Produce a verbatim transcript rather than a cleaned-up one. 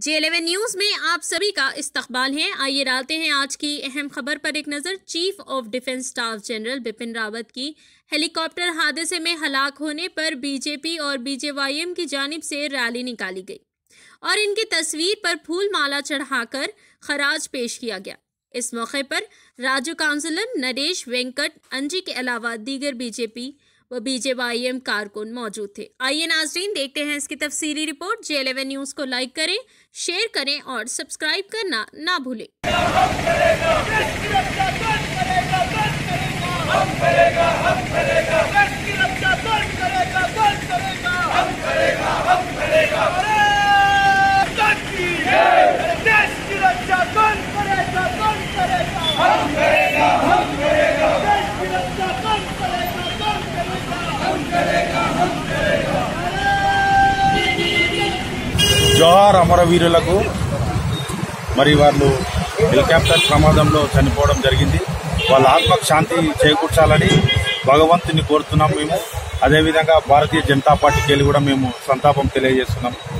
जे eleven news में आप सभी का इस्तकबाल है। आइए डालते हैं आज की अहम खबर पर एक नजर। Chief of defence staff general Bipin Rawat की हेलीकॉप्टर हादसे में हलाक होने पर बीजेपी और बीजेवाईएम की जानिब से रैली निकाली गई और इनकी तस्वीर पर फूल माला चढ़ाकर खराज पेश किया गया। इस मौके पर राज्य काउंसिलर नरेश वेंकट अंजी के अलावा दीगर बीजेपी व बीजेवाईएम कारकुन मौजूद थे। आइए नाजरीन देखते हैं इसकी तफसीली रिपोर्ट। जे इलेवन न्यूज को लाइक करें, शेयर करें और सब्सक्राइब करना ना भूलें। జోహార్ అమరవీరులకు మరి వాళ్ళు హెలికాప్టర్ ప్రమాదంలో చనిపోవడం జరిగింది। వాళ్ళ ఆత్మకు శాంతి చేకూర్చాలని భగవంతుని కోరుతున్నాం। మేము అదేవిధంగా భారతీయ జనతా పార్టీకి వెళ్ళి కూడా మేము సంతాపం తెలియజేస్తున్నాం।